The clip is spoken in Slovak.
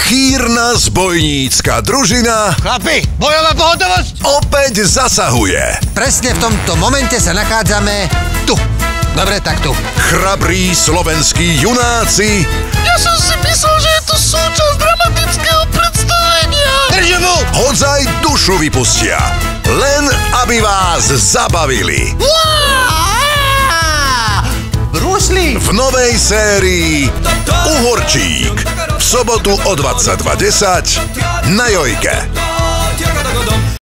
Chýrna zbojnícka družina Chlapi, bojová pohotovosť! opäť zasahuje. Presne v tomto momente sa nachádzame tu. Dobre, tak tu. Chrabrí slovenskí junáci Ja som si myslel, že je to súčasť dramatického predstavenia. Držumu! hodzaj dušu vypustia. Len aby vás zabavili. Brusli! V novej sérii Uhorčík. V sobotu o 22:10 na Jojke.